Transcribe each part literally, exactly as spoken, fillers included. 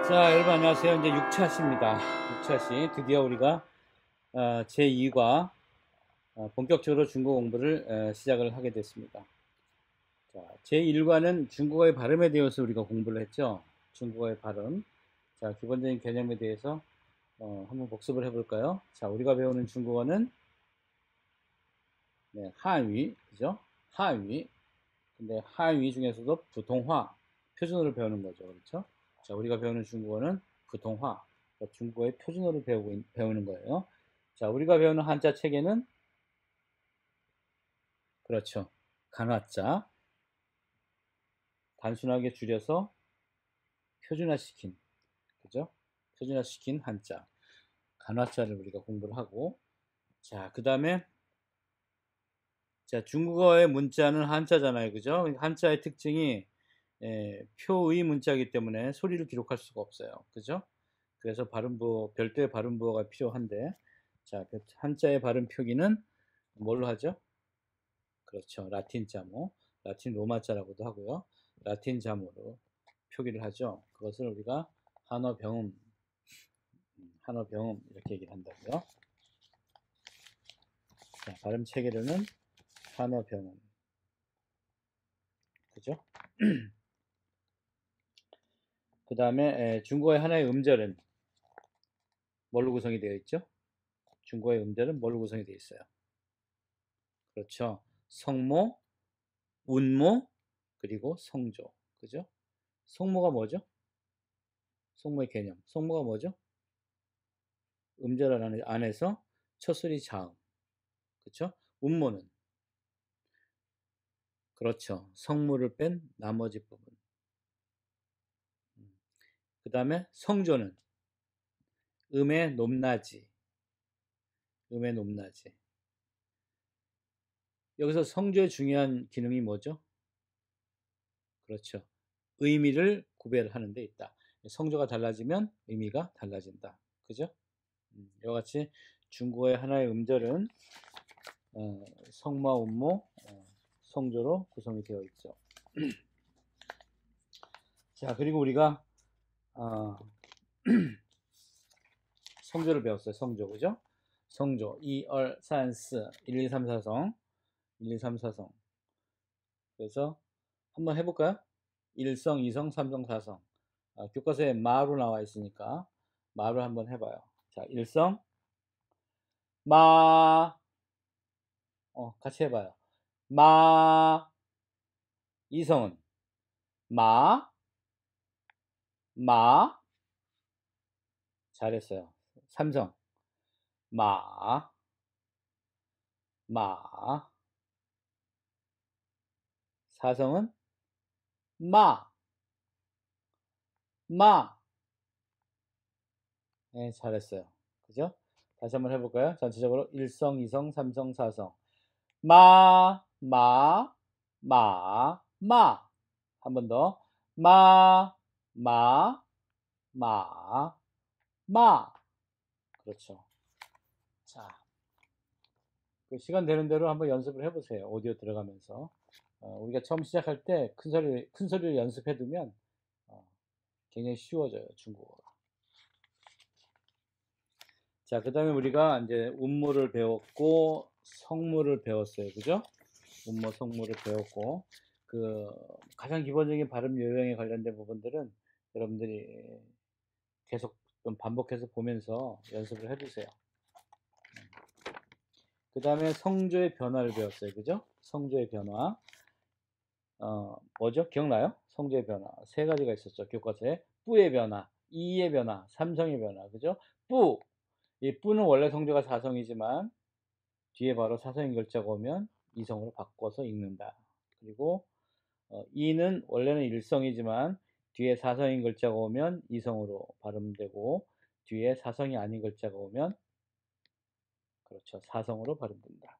자, 여러분 안녕하세요. 이제 육 차 시입니다. 육 차 시. 드디어 우리가 어, 제이 과 어, 본격적으로 중국어 공부를 어, 시작을 하게 됐습니다. 자, 제일 과는 중국어의 발음에 대해서 우리가 공부를 했죠. 중국어의 발음. 자, 기본적인 개념에 대해서 어, 한번 복습을 해볼까요? 자, 우리가 배우는 중국어는 네, 한위, 그죠? 한위. 근데 한위 중에서도普通话, 표준어를 배우는 거죠. 그렇죠? 자, 우리가 배우는 중국어는普通话, 그러니까 중국어의 표준어를 배우고, 있- 배우는 거예요. 자, 우리가 배우는 한자 체계는, 그렇죠. 간화자, 단순하게 줄여서 표준화시킨, 그죠? 표준화시킨 한자, 간화자를 우리가 공부를 하고, 자, 그 다음에, 자, 중국어의 문자는 한자잖아요. 그죠? 한자의 특징이, 예, 표의 문자이기 때문에 소리를 기록할 수가 없어요. 그죠? 그래서 발음부호, 별도의 발음부호가 필요한데, 자, 한자의 발음 표기는 뭘로 하죠? 그렇죠. 라틴 자모, 라틴 로마자라고도 하고요. 라틴 자모로 표기를 하죠. 그것을 우리가 한어 병음, 한어 병음 이렇게 얘기를 한다고요. 자, 발음 체계로는 한어 병음, 그죠? 그 다음에 중국어의 하나의 음절은 뭘로 구성이 되어 있죠? 중국어의 음절은 뭘로 구성이 되어 있어요? 그렇죠. 성모, 운모, 그리고 성조. 그죠? 성모가 뭐죠? 성모의 개념. 성모가 뭐죠? 음절 안에- 안에서 첫소리 자음. 그쵸? 운모는, 그렇죠. 성모를 뺀 나머지 부분. 그 다음에 성조는 음의 높낮이. 음의 높낮이. 여기서 성조의 중요한 기능이 뭐죠? 그렇죠. 의미를 구별하는 데 있다. 성조가 달라지면 의미가 달라진다. 그죠? 음, 이와 같이 중국어의 하나의 음절은 어, 성마, 운모, 어, 성조로 구성이 되어 있죠. 자, 그리고 우리가 어, 성조를 배웠어요. 성조, 그죠? 성조, 이, 을, 삼, 사, 일, 이, 삼, 사성, 일, 이, 삼, 사성. 그래서 한번 해볼까요? 일 성, 이 성, 삼 성, 사 성. 아, 교과서에 마로 나와 있으니까 마로 한번 해봐요. 자, 일 성, 마, 어, 같이 해봐요. 마, 이 성은 마, 마, 잘했어요. 삼 성, 마, 마, 사 성은 마, 마. 네, 잘했어요. 그죠? 다시 한번 해볼까요? 전체적으로 일 성, 이 성, 삼 성, 사 성. 마, 마, 마, 마. 한 번 더. 마, 마, 마, 마. 그렇죠. 자, 그 시간 되는 대로 한번 연습을 해보세요. 오디오 들어가면서. 어, 우리가 처음 시작할 때 큰 소리, 큰 소리를 연습해두면 어, 굉장히 쉬워져요, 중국어가. 자, 그 다음에 우리가 이제 운모를 배웠고, 성모를 배웠어요. 그죠? 운모, 성모를 배웠고, 그, 가장 기본적인 발음 요령에 관련된 부분들은 여러분들이 계속 좀 반복해서 보면서 연습을 해주세요. 그 다음에 성조의 변화를 배웠어요. 그죠? 성조의 변화. 어, 뭐죠? 기억나요? 성조의 변화. 세 가지가 있었죠. 교과서에. 뿌의 변화, 이의 변화, 삼성의 변화. 그죠? 뿌. 이 뿌는 원래 성조가 사성이지만 뒤에 바로 사성인 글자가 오면 이성으로 바꿔서 읽는다. 그리고 어, 이는 원래는 일성이지만 뒤에 사성인 글자가 오면 이성으로 발음되고 뒤에 사성이 아닌 글자가 오면 그렇죠. 사성으로 발음된다.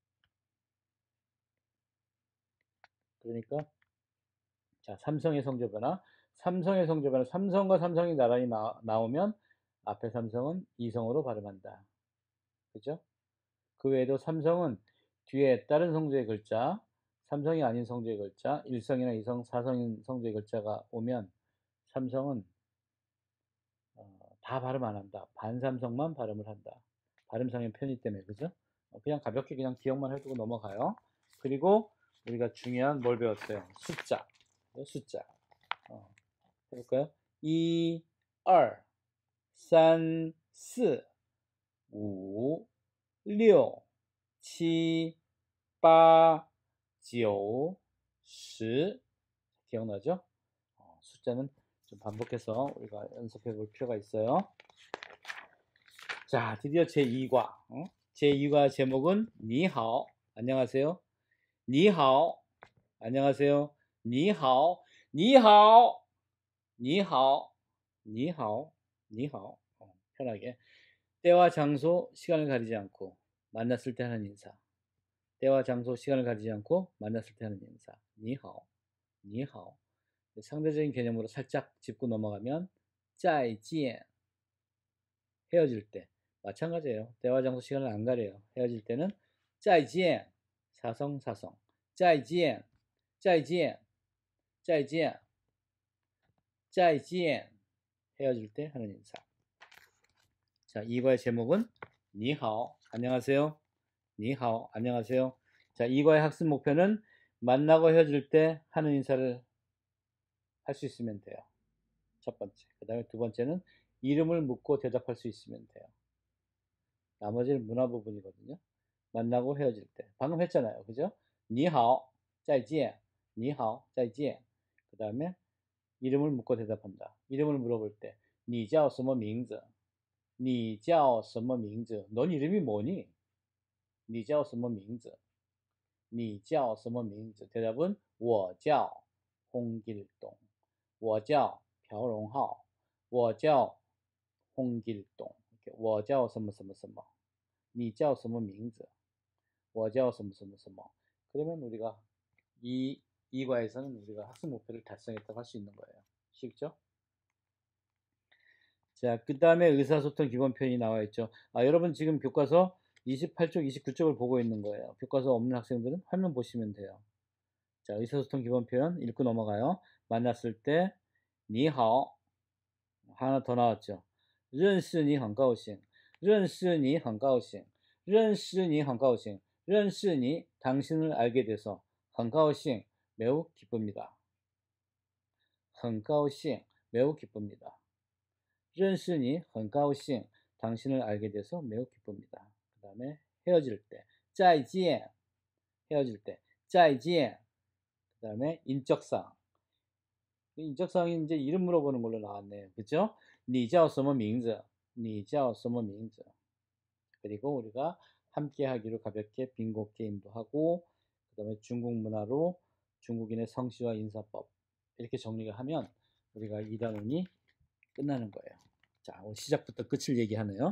그러니까 자, 삼성의 성조 변화. 삼성의 성조 변화. 삼성과 삼성이 나란히 나, 나오면 앞에 삼성은 이성으로 발음한다. 그죠? 그 외에도 삼성은 뒤에 다른 성조의 글자, 삼성이 아닌 성조의 글자, 일성이나 이성, 사성인 성조의 글자가 오면 삼성은 다 발음 안 한다. 반삼성만 발음을 한다. 발음상의 편의 때문에, 그죠? 어, 그냥 가볍게 그냥 기억만 해두고 넘어가요. 그리고 우리가 중요한 뭘 배웠어요? 숫자. 숫자. 어, 해볼까요? 이, 알, 산, 스, 우, 육, 칠, 팔, 구, 십. 기억나죠? 어, 숫자는 좀 반복해서 우리가 연습해 볼 필요가 있어요. 자, 드디어 제이 과. 어? 제이 과 제목은 니하오. 안녕하세요. 니하오. 안녕하세요. 니하오. 니하오. 니하오. 니하오. 니하오. 어, 편하게. 때와 장소, 시간을 가리지 않고 만났을 때 하는 인사. 때와 장소, 시간을 가리지 않고 만났을 때 하는 인사. 니하오. 니하오. 상대적인 개념으로 살짝 짚고 넘어가면 짜이지엔. 헤어질 때 마찬가지예요. 때와 장소 시간을 안 가려요. 헤어질 때는 짜이지엔. 사성사성. 짜이지엔. 짜이지엔. 짜이지엔. 짜이지엔. 헤어질 때 하는 인사. 자, 이 과의 제목은 니하오. 안녕하세요. 니하오. 안녕하세요. 자, 이 과의 학습 목표는 만나고 헤어질 때 하는 인사를 할 수 있으면 돼요. 첫 번째. 그 다음에 두 번째는 이름을 묻고 대답할 수 있으면 돼요. 나머지는 문화 부분이거든요. 만나고 헤어질 때. 방금 했잖아요. 그죠? 니하오, 짜이지엔. 니하오, 짜이지엔. 그 다음에 이름을 묻고 대답한다. 이름을 물어볼 때, 你叫什么名字?你叫什么名字?넌 이름이 뭐니? 你叫什么名字?你叫什么名字? 대답은 我叫 홍길동. 我叫朴荣浩. 我叫 홍길동. 我叫什么什么什么. 你叫什么名字?我叫什么什么什么. 그러면 우리가 이 이과에서는 우리가 학습 목표를 달성했다고 할 수 있는 거예요. 쉽죠? 자, 그 다음에 의사소통 기본 표현이 나와 있죠. 아, 여러분 지금 교과서 이십팔 쪽, 이십구 쪽을 보고 있는 거예요. 교과서 없는 학생들은 화면 보시면 돼요. 자, 의사소통 기본 표현 읽고 넘어가요. 만났을 때 니하오. 하나 더 나왔죠. 认识你很高兴. 认识你很高兴. 认识你很高兴. 认识你 당신을 알게 돼서 很高兴 매우 기쁩니다. 很高兴 매우 기쁩니다. 认识你很高兴 당신을 알게 돼서 매우 기쁩니다. 그 다음에 헤어질 때 再见 헤어질 때 再见. 그 다음에 인적사항. 인적사항이 이제 이름 물어보는 걸로 나왔네요. 그죠? 你叫什么名字?你叫什么名字? 그리고 우리가 함께 하기로 가볍게 빙고 게임도 하고, 그 다음에 중국 문화로 중국인의 성씨와 인사법 이렇게 정리가 하면 우리가 이 단원이 끝나는 거예요. 자, 오늘 시작부터 끝을 얘기하네요.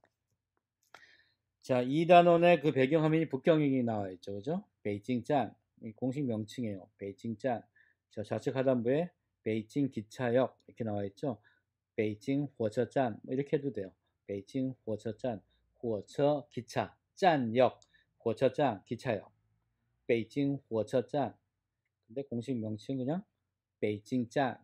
자, 이 단원의 그 배경화면이 북경역이 나와 있죠. 그죠? 베이징짠. 공식 명칭이에요. 베이징짠. 저 좌측 하단부에 베이징 기차역 이렇게 나와 있죠. 베이징火车站 이렇게 해도 돼요. 베이징 火车站, 火车 기차, 站역, 火车站 기차역. 베이징 火车站. 근데 공식 명칭 그냥 베이징짠.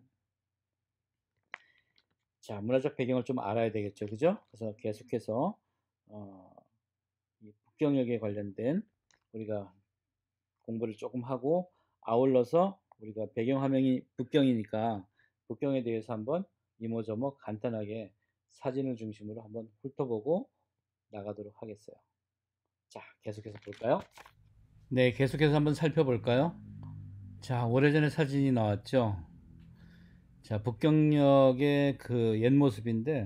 자, 문화적 배경을 좀 알아야 되겠죠. 그죠? 그래서 계속해서 어, 이 북경역에 관련된 우리가 공부를 조금 하고, 아울러서 우리가 배경화면이 북경이니까 북경에 대해서 한번 이모저모 간단하게 사진을 중심으로 한번 훑어보고 나가도록 하겠어요. 자, 계속해서 볼까요? 네, 계속해서 한번 살펴볼까요? 자, 오래전에 사진이 나왔죠. 자, 북경역의 그 옛 모습인데,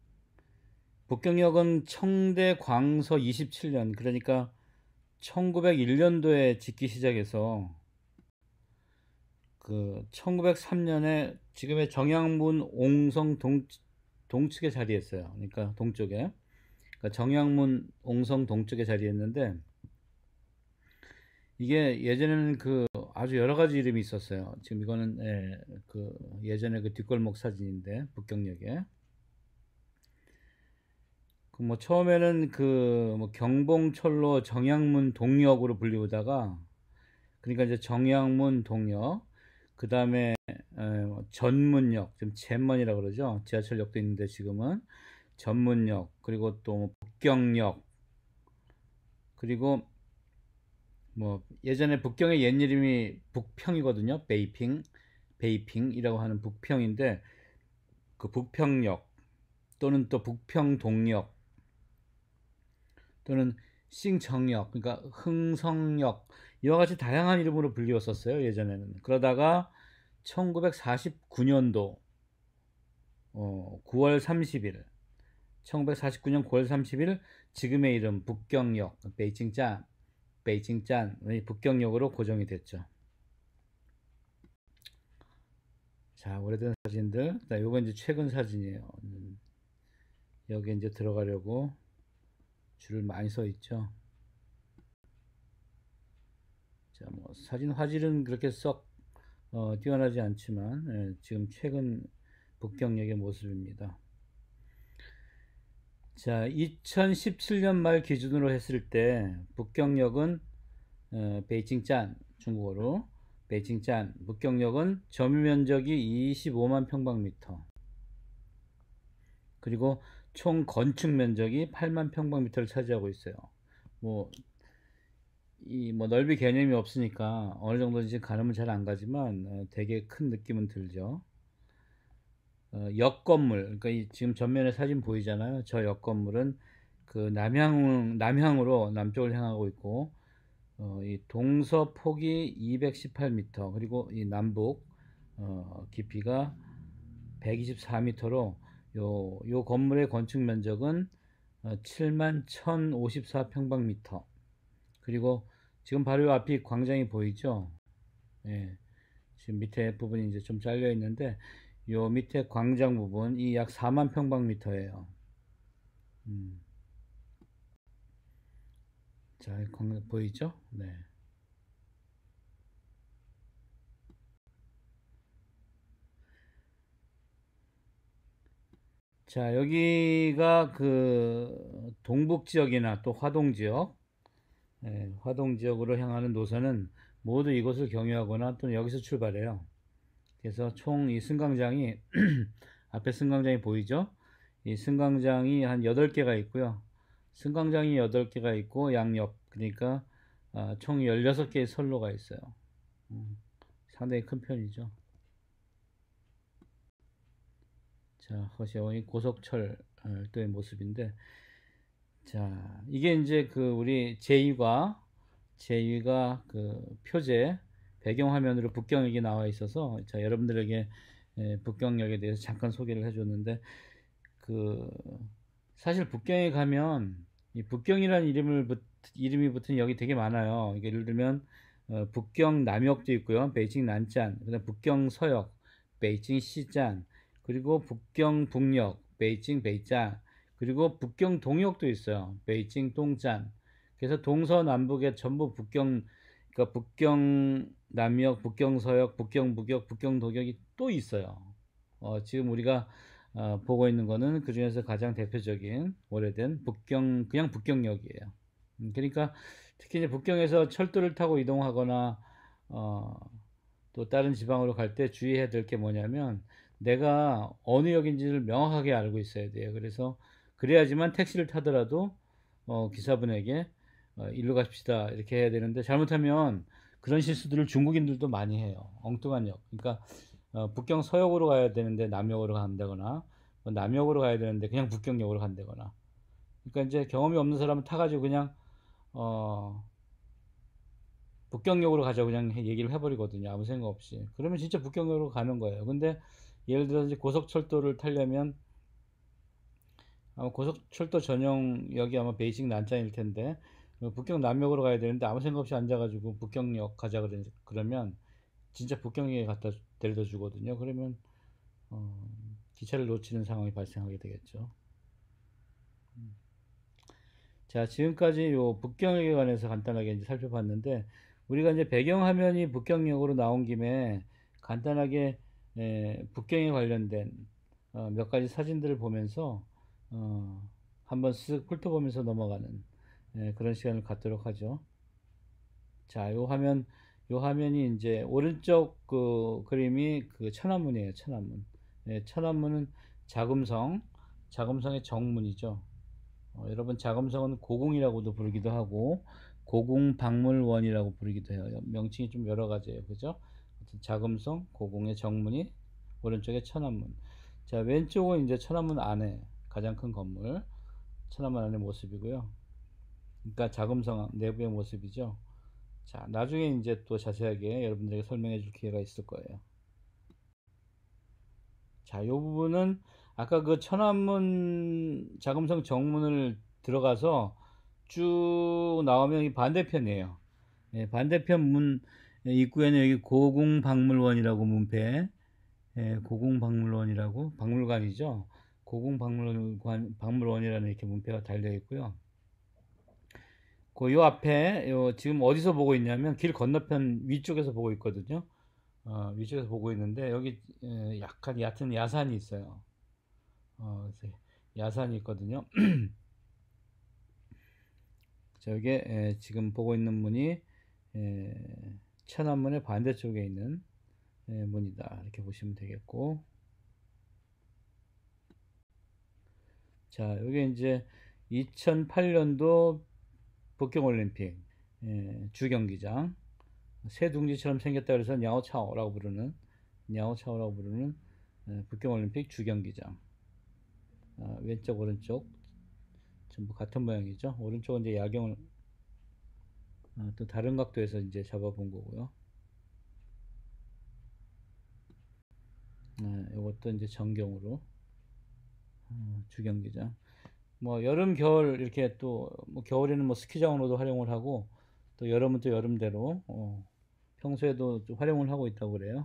북경역은 청대 광서 이십칠 년, 그러니까 천구백일 년도에 짓기 시작해서 그 천구백삼 년에 지금의 정양문 옹성 동, 동측에 자리했어요. 그러니까 동쪽에. 그러니까 정양문 옹성 동쪽에 자리했는데, 이게 예전에는 그 아주 여러 가지 이름이 있었어요. 지금 이거는 예, 그 예전에 그 뒷골목 사진인데, 북경역에. 그 뭐 처음에는 그 뭐 경봉철로 정양문 동역으로 불리우다가, 그러니까 이제 정양문 동역, 그 다음에 에, 전문역, 지금 제먼이라고 그러죠. 지하철역도 있는데 지금은 전문역, 그리고 또 북경역, 그리고 뭐 예전에 북경의 옛 이름이 북평이거든요. 베이핑, 베이핑이라고 하는 북평인데 그 북평역 또는 또 북평동역 또는 싱정역, 그러니까 흥성역, 이와 같이 다양한 이름으로 불리웠었어요 예전에는. 그러다가 천구백사십구 년도 어, 구월 삼십일, 천구백사십구 년 구월 삼십일 지금의 이름 북경역, 베이징짠, 베이징짠 북경역으로 고정이 됐죠. 자, 오래된 사진들. 자, 요거 이제 최근 사진이에요. 음, 여기 이제 들어가려고 줄을 많이 서 있죠. 자, 뭐 사진 화질은 그렇게 썩 어, 뛰어나지 않지만 예, 지금 최근 북경역의 모습입니다. 자, 이천십칠 년 말 기준으로 했을 때 북경역은 어, 베이징짠, 중국어로 베이징짠 북경역은 점유 면적이 이십오만 평방미터, 그리고 총 건축 면적이 팔만 평방미터를 차지하고 있어요. 뭐 이 뭐 넓이 개념이 없으니까 어느 정도인지 가늠은 잘 안 가지만 어, 되게 큰 느낌은 들죠. 어, 역 건물, 그러니까 이 지금 전면에 사진 보이잖아요. 저 역 건물은 그 남향 남향으로 남쪽을 향하고 있고 어, 이 동서 폭이 이백십팔 미터, 그리고 이 남북 어, 깊이가 백이십사 미터로 요, 요 건물의 건축 면적은 어, 칠만 천오십사 평방미터. 그리고 지금 바로 요 앞이 광장이 보이죠? 예, 지금 밑에 부분이 이제 좀 잘려 있는데 요 밑에 광장 부분 이 약 사만 평방미터예요. 음. 자, 광장 보이죠? 네. 자, 여기가 그 동북 지역이나 또 화동 지역, 예, 화동 지역으로 향하는 노선은 모두 이곳을 경유하거나 또는 여기서 출발해요. 그래서 총 이 승강장이 앞에 승강장이 보이죠? 이 승강장이 한 여덟 개가 있고요. 승강장이 여덟 개가 있고 양옆, 그러니까 아, 총 열여섯 개의 선로가 있어요. 음, 상당히 큰 편이죠. 자, 허시어이 고속철도의 모습인데, 자, 이게 이제 그 우리 제이가 제이가 그 표제 배경화면으로 북경역이 나와 있어서 자, 여러분들에게 에, 북경역에 대해서 잠깐 소개를 해줬는데, 그 사실 북경에 가면 이 북경이라는 이름을 붙, 이름이 붙은 역이 되게 많아요. 이게 예를 들면 어, 북경 남역도 있고요, 베이징 난짠, 그다음 북경 서역, 베이징 시짠, 그리고 북경 북역, 베이징 베이짠, 그리고 북경 동역도 있어요, 베이징 동짠. 그래서 동서남북에 전부 북경, 그러니까 북경 남역, 북경 서역, 북경 북역, 북경 동역이 또 있어요. 어, 지금 우리가 어, 보고 있는 거는 그 중에서 가장 대표적인 오래된 북경, 그냥 북경역이에요. 음, 그러니까 특히 이제 북경에서 철도를 타고 이동하거나 어, 또 다른 지방으로 갈 때 주의해야 될 게 뭐냐면 내가 어느 역인지를 명확하게 알고 있어야 돼요. 그래서 그래야지만 택시를 타더라도 어, 기사분에게 어, 일로 가십시다 이렇게 해야 되는데, 잘못하면 그런 실수들을 중국인들도 많이 해요. 엉뚱한 역. 그러니까 어, 북경 서역으로 가야 되는데 남역으로 간다거나, 뭐 남역으로 가야 되는데 그냥 북경역으로 간다거나. 그러니까 이제 경험이 없는 사람은 타가지고 그냥 어, 북경역으로 가자고 그냥 얘기를 해버리거든요. 아무 생각 없이. 그러면 진짜 북경역으로 가는 거예요. 근데 예를 들어서 이제 고속철도를 타려면 아마 고속철도 전용역이 아마 베이징 난짠일 텐데 어, 북경 남역으로 가야 되는데 아무 생각 없이 앉아가지고 북경역 가자 그러면 진짜 북경역에 갖다 데려다 주거든요. 그러면 어, 기차를 놓치는 상황이 발생하게 되겠죠. 자, 지금까지 요 북경역에 관해서 간단하게 이제 살펴봤는데, 우리가 이제 배경화면이 북경역으로 나온 김에 간단하게 에, 북경에 관련된 어, 몇 가지 사진들을 보면서 어, 한번 쓱 훑어보면서 넘어가는 에, 그런 시간을 갖도록 하죠. 자, 요 화면 요 화면이 이제 오른쪽 그 그림이 그 천안문이에요. 천안문. 예, 천안문은 자금성, 자금성의 정문이죠. 어, 여러분 자금성은 고궁이라고도 부르기도 하고 고궁박물원이라고 부르기도 해요. 명칭이 좀 여러 가지예요. 그죠? 자금성, 고궁의 정문이 오른쪽에 천안문. 자, 왼쪽은 이제 천안문 안에 가장 큰 건물, 천안문 안의 모습이고요. 그러니까 자금성 내부의 모습이죠. 자, 나중에 이제 또 자세하게 여러분들에게 설명해 줄 기회가 있을 거예요. 자, 요 부분은 아까 그 천안문 자금성 정문을 들어가서 쭉 나오면 이 반대편이에요. 예, 반대편 문 입구에는 여기 고궁박물원이라고 문패, 예, 고궁박물원이라고 박물관이죠. 고궁박물관 박물원이라는 이렇게 문패가 달려 있고요. 그 요 앞에 요 지금 어디서 보고 있냐면 길 건너편 위쪽에서 보고 있거든요. 어, 위쪽에서 보고 있는데 여기 에, 약간 얕은 야산이 있어요. 어, 그래서 야산이 있거든요. 자, 여기에 에, 지금 보고 있는 문이 에, 천안문의 반대쪽에 있는 에, 문이다. 이렇게 보시면 되겠고. 자, 여기 이제 이천팔 년도 북경올림픽 에, 주경기장. 새 둥지처럼 생겼다 그래서 냐오차오라고 부르는 냐오차오라고 부르는 에, 북경올림픽 주경기장. 아, 왼쪽 오른쪽 전부 같은 모양이죠. 오른쪽은 이제 야경을 아, 또 다른 각도에서 이제 잡아본 거고요. 아, 이것도 이제 전경으로 어, 주경기장. 뭐 여름 겨울 이렇게 또 뭐 겨울에는 뭐 스키장으로도 활용을 하고 또 여름은 또 여름대로 어, 평소에도 좀 활용을 하고 있다고 그래요.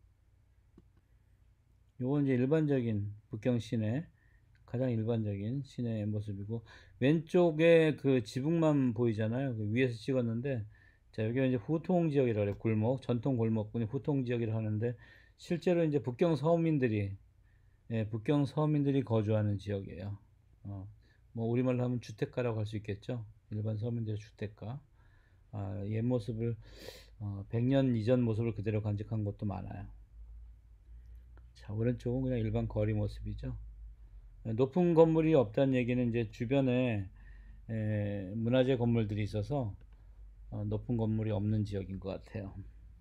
요건 이제 일반적인 북경 시내 가장 일반적인 시내의 모습이고 왼쪽에 그 지붕만 보이잖아요. 그 위에서 찍었는데 자 여기가 이제 후통 지역이라고 그래요. 골목 전통 골목군이 후통 지역이라고 하는데 실제로 이제 북경 서민들이 예, 북경 서민들이 거주하는 지역이에요. 어, 뭐 우리말로 하면 주택가라고 할 수 있겠죠. 일반 서민들의 주택가. 아, 옛 모습을 어, 백 년 이전 모습을 그대로 간직한 곳도 많아요. 자, 오른쪽은 그냥 일반 거리 모습이죠. 높은 건물이 없다는 얘기는 이제 주변에 에, 문화재 건물들이 있어서 어, 높은 건물이 없는 지역인 것 같아요.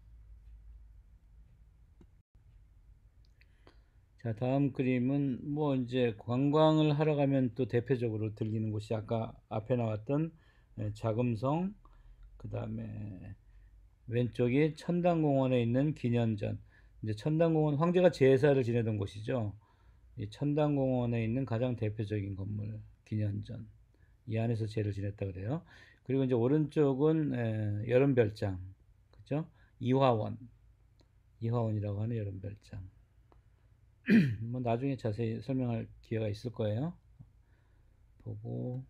자, 다음 그림은 뭐 이제 관광을 하러 가면 또 대표적으로 들리는 곳이 아까 앞에 나왔던 에, 자금성, 그 다음에 왼쪽이 천당공원에 있는 기년전. 이제 천당공원 황제가 제사를 지내던 곳이죠. 이 천당공원에 있는 가장 대표적인 건물 기년전. 이 안에서 제를 지냈다 그래요. 그리고 이제 오른쪽은 에, 여름별장, 그죠? 이화원, 이화원이라고 하는 여름별장. 뭐 나중에 자세히 설명할 기회가 있을 거예요. 보고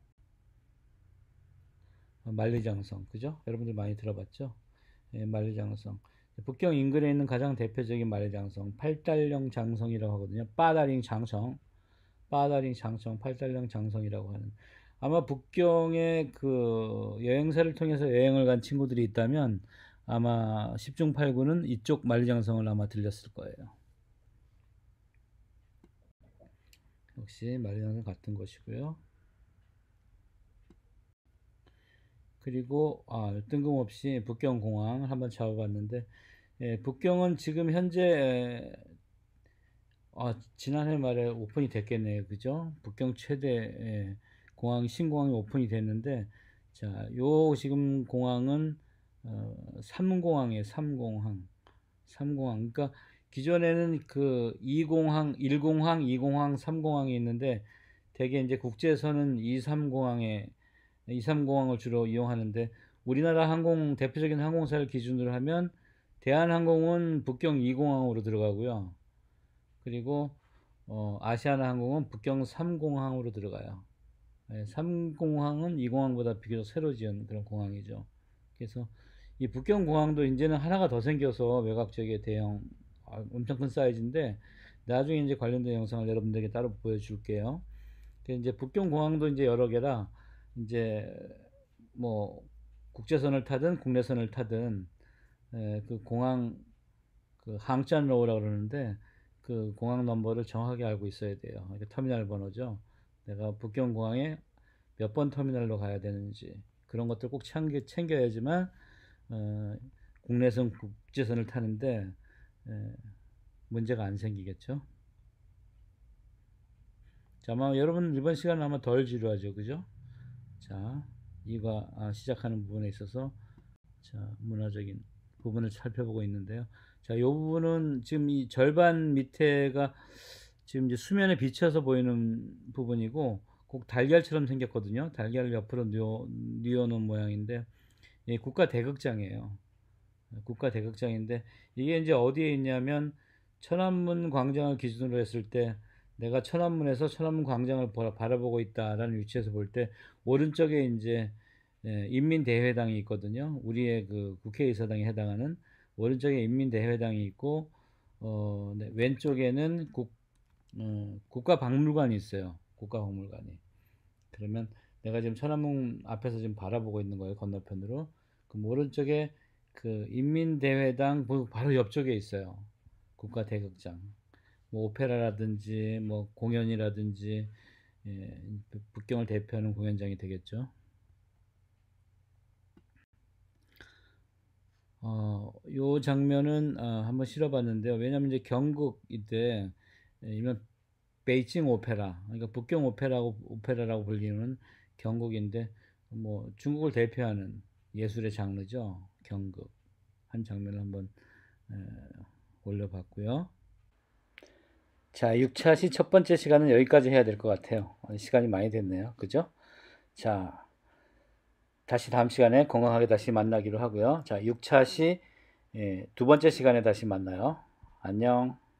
어, 만리장성, 그죠? 여러분들 많이 들어봤죠? 예, 만리장성. 북경 인근에 있는 가장 대표적인 만리장성, 팔달령 장성이라고 하거든요. 빠다링 장성, 빠다링 장성, 팔달령 장성이라고 하는. 아마 북경에 그 여행사를 통해서 여행을 간 친구들이 있다면 아마 십 중 팔 구는 이쪽 만리장성을 아마 들렸을 거예요. 역시 만리장성 같은 것이고요. 그리고 아, 뜬금없이 북경공항을 한번 잡아봤는데 예, 북경은 지금 현재 아, 지난해 말에 오픈이 됐겠네요. 그죠? 북경 최대 예, 공항 신공항이 오픈이 됐는데 자, 요 지금 공항은 어, 삼공항이에요. 삼공항. 삼공항. 그러니까 기존에는 그 이공항, 일공항, 이공항, 삼공항이 있는데 대개 이제 국제선은 이삼공항에 이삼공항을 주로 이용하는데 우리나라 항공 대표적인 항공사를 기준으로 하면 대한항공은 북경 이공항으로 들어가고요. 그리고 어, 아시아나항공은 북경 삼공항으로 들어가요. 네, 삼공항은 이공항보다 비교적 새로 지은 그런 공항이죠. 그래서 이 북경 공항도 이제는 하나가 더 생겨서 외곽 지역의 대형 아, 엄청 큰 사이즈인데 나중에 이제 관련된 영상을 여러분들에게 따로 보여줄게요. 이제 북경 공항도 이제 여러 개라 이제 뭐 국제선을 타든 국내선을 타든 에, 그 공항 그 항짠 로우라고 그러는데 그 공항 넘버를 정확하게 알고 있어야 돼요. 이게 터미널 번호죠. 내가 북경공항에 몇 번 터미널로 가야 되는지 그런 것들 꼭 챙겨, 챙겨야지만 어, 국내선 국제선을 타는데 에, 문제가 안 생기겠죠. 자, 아마 여러분 이번 시간은 아마 덜 지루하죠, 그죠? 자, 이과 아, 시작하는 부분에 있어서 자, 문화적인 부분을 살펴보고 있는데요. 자, 이 부분은 지금 이 절반 밑에가 지금 이제 수면에 비쳐서 보이는 부분이고 꼭 달걀처럼 생겼거든요. 달걀을 옆으로 뉘어, 뉘어놓은 모양인데 예, 국가 대극장이에요. 국가 대극장인데 이게 이제 어디에 있냐면 천안문 광장을 기준으로 했을 때 내가 천안문에서 천안문 광장을 바라보고 있다라는 위치에서 볼 때 오른쪽에 이제 예, 인민대회당이 있거든요. 우리의 그 국회의사당에 해당하는 오른쪽에 인민대회당이 있고 어, 네, 왼쪽에는 국, 어, 국가박물관이 있어요. 국가박물관이. 그러면 내가 지금 천안문 앞에서 지금 바라보고 있는 거예요. 건너편으로. 그럼 오른쪽에 그 인민대회당 바로 옆쪽에 있어요. 국가대극장. 뭐 오페라라든지 뭐 공연이라든지 예, 북경을 대표하는 공연장이 되겠죠. 어, 요 장면은 어, 한번 실어봤는데요. 왜냐면 이제 경국 이때 예, 이런 베이징 오페라, 그러니까 북경 오페라고 오페라라고 불리는 경국인데 뭐 중국을 대표하는 예술의 장르죠. 경극 한 장면을 한번 에, 올려봤고요. 자, 육 차 시 첫 번째 시간은 여기까지 해야 될 것 같아요. 시간이 많이 됐네요. 그죠? 자, 다시 다음 시간에 건강하게 다시 만나기로 하고요. 자, 육 차 시 두 번째 시간에 다시 만나요. 안녕.